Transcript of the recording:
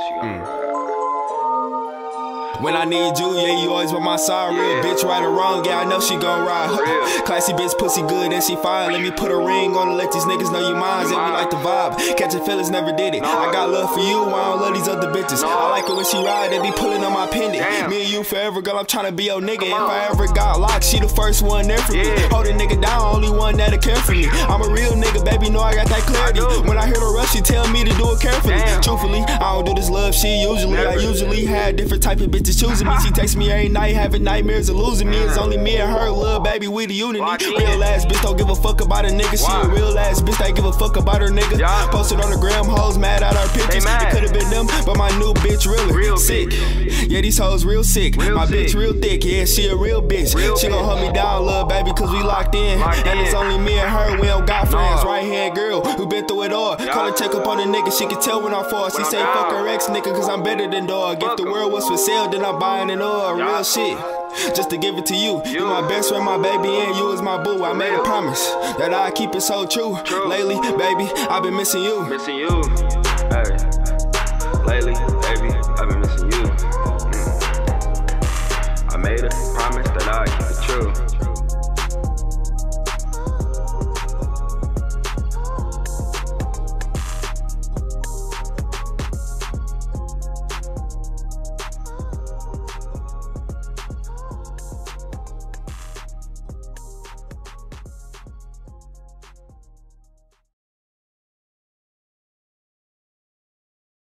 she gon' ride. When I need you, yeah, you always by my side. Real bitch, right or wrong, yeah, I know she gon' ride. Classy bitch, pussy good, and she fine. Let me put a ring on her, let these niggas know you mine. And we like the vibe. Catching feelings, never did it. I got love for you, I don't love these other bitches. I like it when she ride, they be pulling on my pendant. Me and you forever, girl, I'm tryna be your nigga. If I ever got locked, she the first one there for me. Hold a nigga down, only one that'll care for me. I'm a real nigga, baby, know I got that clarity. When I hear the rush, she tell me to do it carefully. Truthfully, I don't do this love shit usually. I usually had different type of bitches choosing me. She takes me every night, having nightmares of losing me. It's only me and her, little baby, we the unity. Real ass bitch don't give a fuck about a nigga. She a real ass bitch, they give a fuck about her nigga. Posted on the gram, hoes mad at our pictures. It could've been them, but my new bitch really sick. Yeah, these hoes real sick. My bitch real thick, yeah, she a real bitch. She gon' hold me down, little baby, cause we locked in. And it's only me and her, we don't got friends. Right hand girl, who been through it all. Call her check up on the nigga, she can tell when I fall. She say fuck her ex nigga, cause I'm better than dog. If the world was for sale, then I'm buying it all. Real shit, just to give it to you. You my best friend, my baby, and you is my boo. I made a promise that I keep it so true. Lately, baby, I've been missing you.